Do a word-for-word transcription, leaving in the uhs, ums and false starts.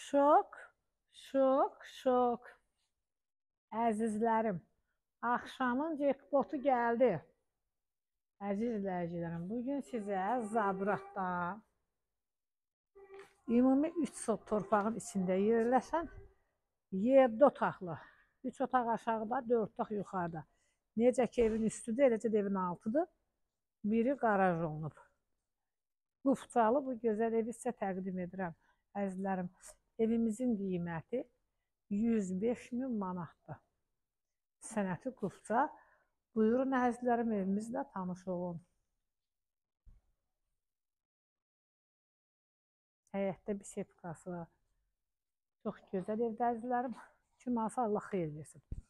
Şok, şok, şok. Əzizlərim, axşamın jackpotu gəldi. Əziz izləyicilərim, bugün sizə Zabratda ümumi üç torpağın içində yerləşən yeddi otaqlı, üç otaq aşağıda, dörd otaq yuxarıda. Necə ki evin üstüdür, eləcə də evin altıdır. Biri qaraj olunub. Qufçalı bu gözəl evi sizə təqdim edirəm. Əzizlərim, evimizin qiyməti yüz beş min manatdır. Sənəti qufça. Buyurun əzizlərim, evimizlə tanış olun. Həyətdə bir sepkası var. Çox gözəl evdə əzizlərim. Kim alsa Allah xeyir versin.